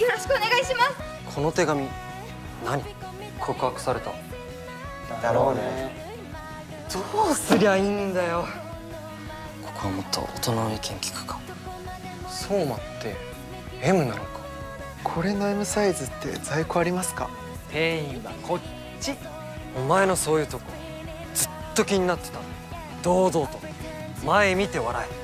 よろしくお願いします。 この手紙何？告白されただろうね。 どうすりゃいいんだよ。ここはもっと大人の意見聞くか。相馬って M なのか。 これの M サイズって在庫ありますか？ 店員はこっち。 お前のそういうとこずっと気になってた。堂々と前見て笑え。